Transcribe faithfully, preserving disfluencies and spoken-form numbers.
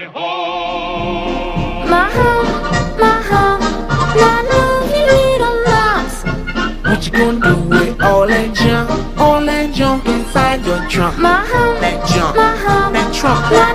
home. My home, my home, my lovely little mouse. What you gonna do with all that junk, all that junk inside your trunk? My home, That junk, my home, that trunk. my